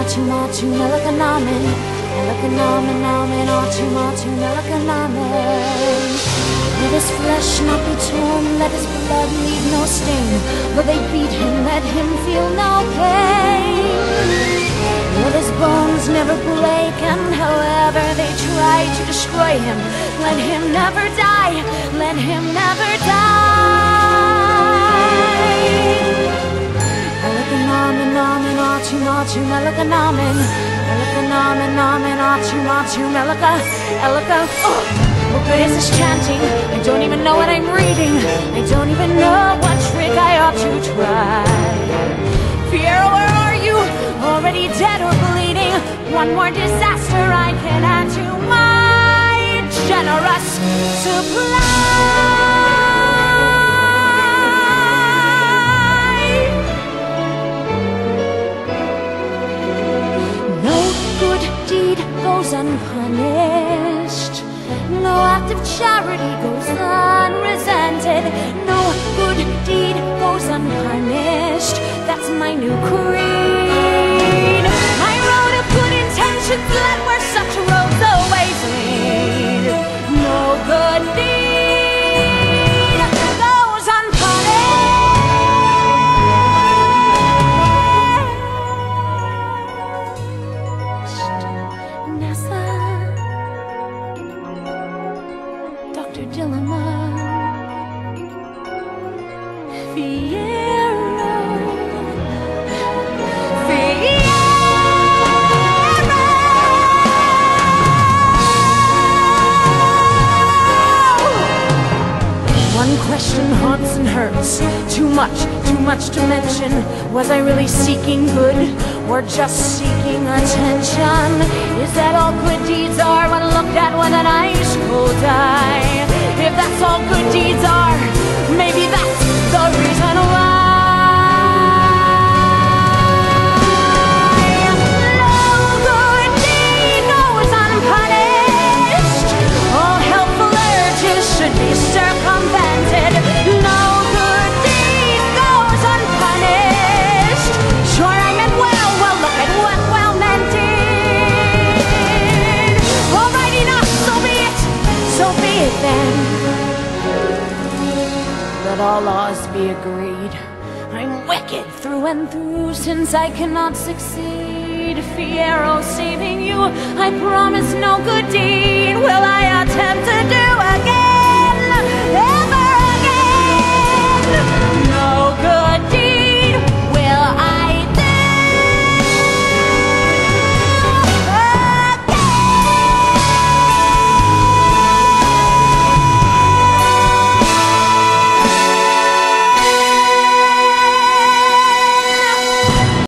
matu melakanamen, melakanamen, namen, matu melakanamen. Let his flesh not be torn, let his blood leave no stain. Though they beat him, let him feel no pain. Let his bones never break, and however they try to destroy him, let him never die, let him never die. Melakanamen, namen, matu melakanamen, melakanamen, namen, matu melaka, elaka. What good is this chanting? I don't even know what I'm reading. I don't even know what trick I ought to try. Fiero, where are you? Already dead or bleeding? One more disaster I can add to my generous supply. No good deed goes unpunished. No act of charity goes unresented. No good deed goes unpunished. That's my new creed. I wrote of good intentions, let where such roads always lead. No good deed goes unpunished. NASA, Dr. Dilemma, Fiero, Fiero. One question haunts and hurts. Too much to mention. Was I really seeking good, or just seeking attention? Is that all good deeds are when looked at with an ice cold eye? If that's all good deeds are, maybe that's the reason why. No good deed goes unpunished. All helpful urges should be circumvented. No good deed goes unpunished. Sure, I meant well, look at what well meant did. Alright, enough, so be it then. Let all laws be agreed. I'm wicked through and through, since I cannot succeed. Fiero, saving you, I promise no good deed will I attempt to do.